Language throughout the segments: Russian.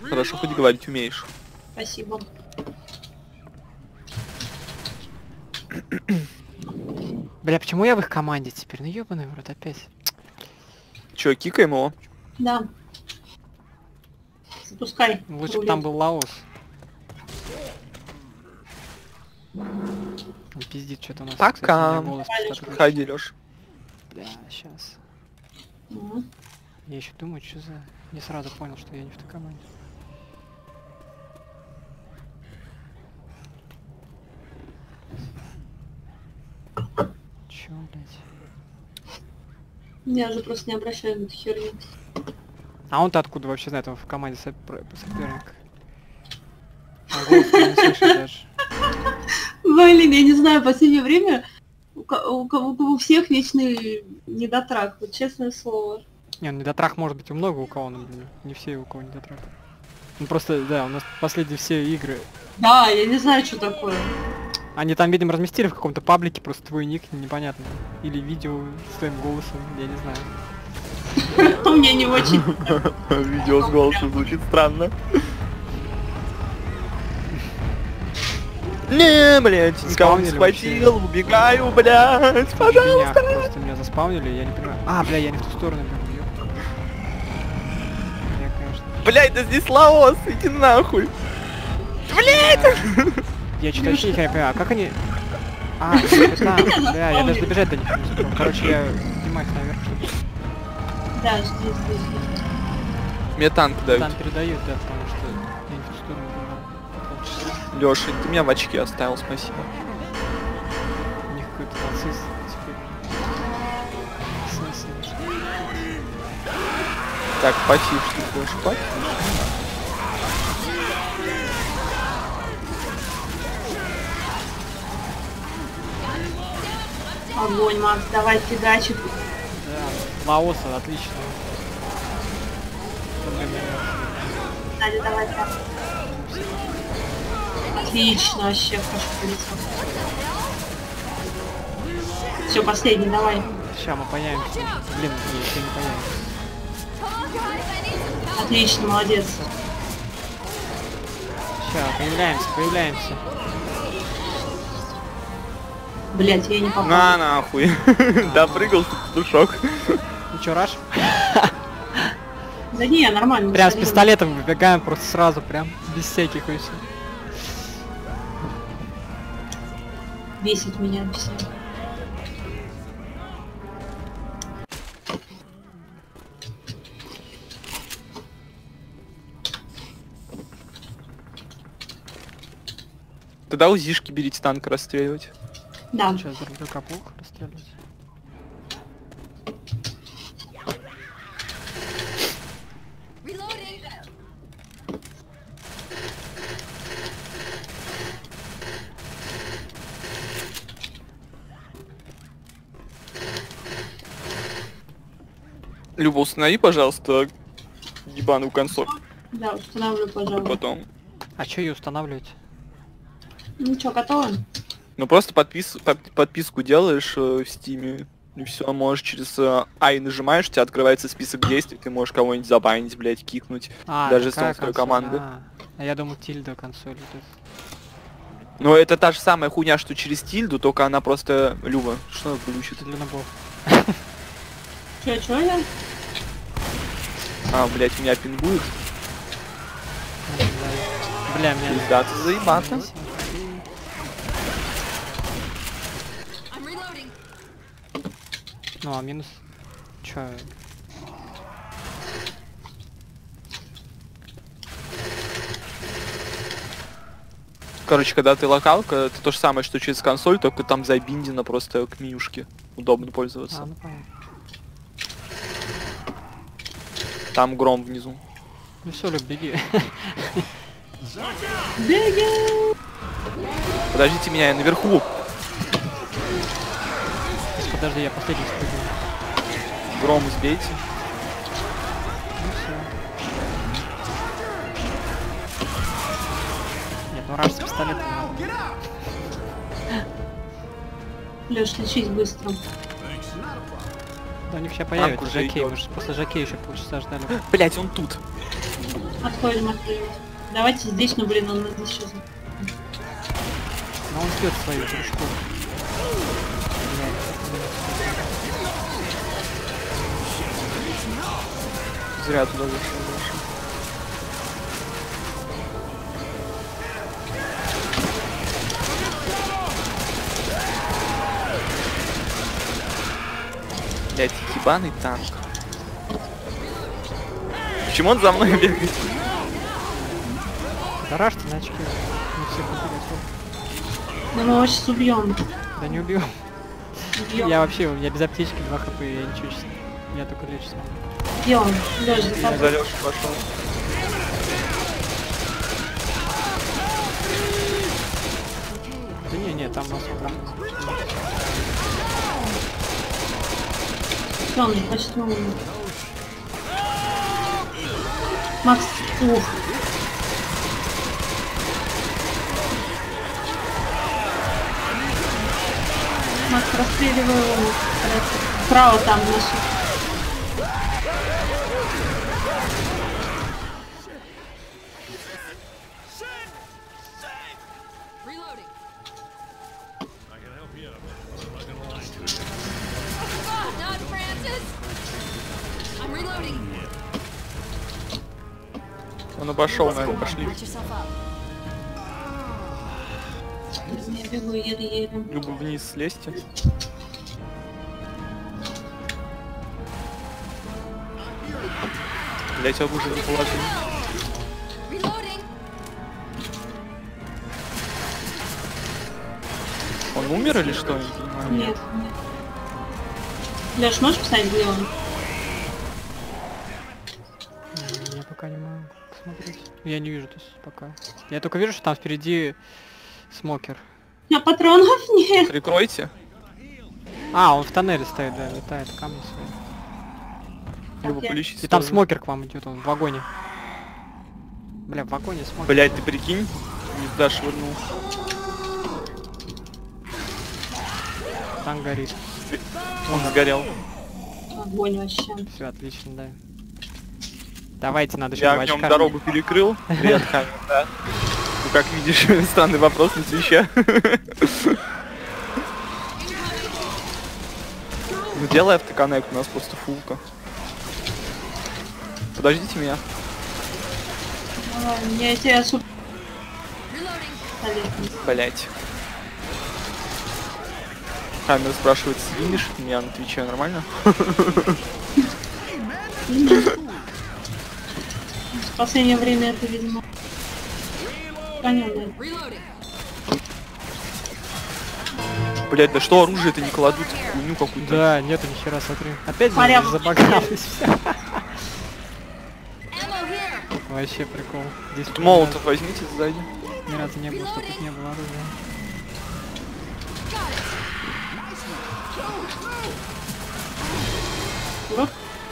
Хорошо, хоть говорить умеешь. Спасибо. Бля, почему я в их команде теперь? Ну ёбаный в рот опять. Чё, кикаем его? Да. Запускай. Лучше бы рулет. там был Лаос. Он пиздит что-то у нас. Пока. Кстати, у меня голос пиздатый. Ходи, Лёш. Бля, сейчас. Мгм. Я еще думаю, что за... Не сразу понял, что я не в той команде. Чё, блядь? Я же просто не обращаю на эту херню. А он-то откуда вообще знает, он в команде соперника? А голос не слышит даже. Блин, я не знаю, в последнее время у всех вечный недотрак, вот честное слово. Не, ну недотрах может быть у много у кого, но не все у кого недотрах. Ну просто, да, у нас последние все игры. Да, я не знаю, что такое. Они там, видимо, разместили в каком-то паблике просто твой ник, непонятно. Или видео с твоим голосом, я не знаю. У меня не очень. Видео с голосом звучит странно. Не, блядь, никого не Спаунили схватил, убегаю, блядь, Меня пожалуйста. просто меня заспавнили, я не понимаю. А, бля, я не в ту сторону бегу, ёп. Я, конечно... Блядь, да здесь Лаос, иди нахуй. Я что-то вообще не понимаю, а как они... А, это там, бля, я даже добежать до них не успел. Короче, я поднимаюсь наверх, чтобы Да, здесь. Мне танк там дают. передают, да, потому что я не в ту сторону бегал. Полчаса. Лёша, ты меня в очки оставил, спасибо. У них какой-то нацист теперь. Сносит. Так, потише, Лёша, потише. Огонь, Макс, давай фигачи. Да, Лаоса, отлично. Надя, давай так. Отлично, вообще хорошо полетел. Все, последний, давай. Сейчас мы появимся. Блин, не, еще не появимся. Отлично, молодец. Сейчас, появляемся. Блять, я не попал. На нахуй. Допрыгался душок. Ну чё, раш? Да не, нормально. Прям с смотри. пистолетом выбегаем просто сразу, прям без всяких вообще. Бесит меня все. Тогда узишки берите танк расстреливать. Да. Сейчас друга плохо расстреливать. Люба, установи, пожалуйста, ебаную консоль. Да, устанавливаю, пожалуйста. Потом. А чё ее устанавливать? Ну чё, готово? Ну просто подписку делаешь в стиме. И все, можешь через I нажимаешь, у тебя открывается список действий, ты можешь кого-нибудь забанить, блять, кикнуть. А, даже если такая он с твоей консоль. команды. А я думал тильда консоль. Вот это. Но это та же самая хуйня, что через тильду, только она просто Люба. Что она глючит? Это для набов. Чё я? А, блять, меня пингует. Бля, меня... Пиздаться, заебаться. Ну, а минус... Чё? Короче, когда ты локалка, это то же самое, что через консоль, только там забиндено просто к менюшке. Удобно пользоваться. А, ну понятно. Там гром внизу. Ну всё, Люб, беги. Беги! Подождите меня, я наверху. Подожди, я последний спрыгну. Гром сбейте. Ну всё. Нет, ну раш с пистолетом надо. Лёш, лечись быстро. Да у них сейчас появится уже Жакей, идёт. мы же после Жакей еще полчаса ждали. Блять, он тут. Отходим. Давайте здесь, ну блин, он здесь сейчас. Но он ждет свою прыжку. Зря туда вышел. Блять, ебаный танк. Почему он за мной бегает? Дарашьте на очки. Не всех убили. Ну мы его сейчас убьем. Да не убил. Убьем. Я вообще, я без аптечки 2 хп, я ничего сейчас. Я только лечусь. Убьем. Лёш, за Я тобой. за Лёшу пошел. Да не, там нас прям. Всё, он почти умер. Макс, ух. Макс, расстреливай его. Справа там в лесу. Not Francis. I'm reloading. Он обошел, наверное, пошли. Watch yourself up. Я бегу еле-еле. Люба, вниз слезьте. Блять, оружие не положил. Reloading. Он умер или что? Я не понимаю. Нет, нет. Лёш, можешь писать, где он? Я пока не могу посмотреть. Я не вижу, то есть пока. Я только вижу, что там впереди смокер. У меня патронов нет. Прикройте. А, он в тоннеле стоит, да, летает камни свои. Люба, я- полечись. И там тоже. смокер к вам идет, он в вагоне. Бля, в вагоне смокер. Блять, ты прикинь? Не туда швырнул. Там горит. Он сгорел. Огонь вообще. Все, отлично, да. Давайте, надо еще Я два в нем очка. дорогу перекрыл. Привет, Хамер, да. Ну, как видишь, странный вопрос на Твиче. Ну, делай автоконнект, у нас просто фулка. Подождите меня. Давай, я тебя супер Reloading. Блять. Хамер спрашивает, свинишь меня на Твиче, нормально? в последнее время это, видимо. Понятно. Reloading. Блять, да что оружие-то не кладут? Хуйню какую-то. Да, нету ни хера, смотри. Опять Порядок. забагалось все. Ammo here. Вообще прикол. Здесь Тут молотов возьмите сзади. ни разу не было, что тут не было оружия. Got it. Урок.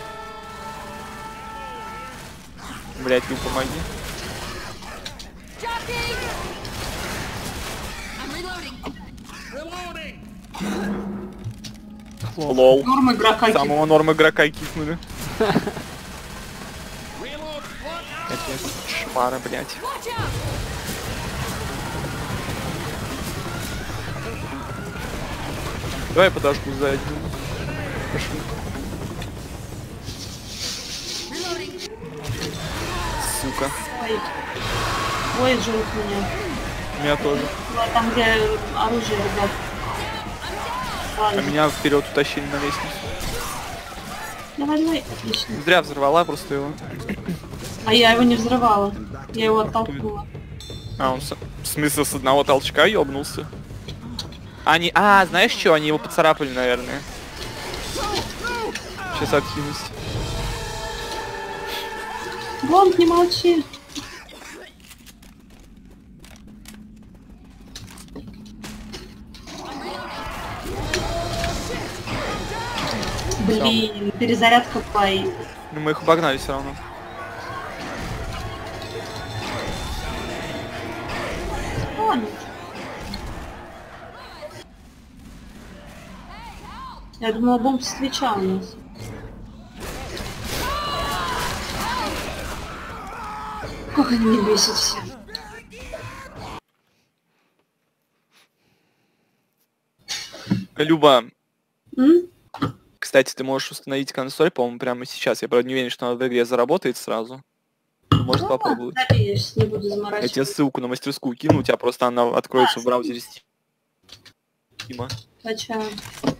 Блять, ну помоги. Jockey. I'm reloading. Лол. Норм игрока. Самого норм игрока кикнули. Капец, шмара, блять. Watch out. Давай я подожгу сзади. Пошли. Reloading. Сука. Ой. Ой, жжет меня. Меня тоже. Вот там, где оружие, ребят. А Ладно. меня вперед утащили на лестницу. Давай, давай. Отлично. Зря взорвала просто его. А я его не взрывала. Я его оттолкнула. А, он в смысле с одного толчка ёбнулся. Они... А, знаешь что? Они его поцарапали, наверное. Сейчас откинусь. Гонт, не молчи. Блин, перезарядка пай. Ну мы их обогнали все равно. Ладно. Я думала, бомб встречал у нас. Ох, они меня бесят все. Люба, М? кстати, ты можешь установить консоль, по-моему, прямо сейчас. Я, правда, не уверен, что она в игре заработает сразу. Может, Ну, попробовать. ладно, я сейчас не буду Я тебе заморачиваться. ссылку на мастерскую кину, у тебя просто она откроется в браузере Steam. Качаю.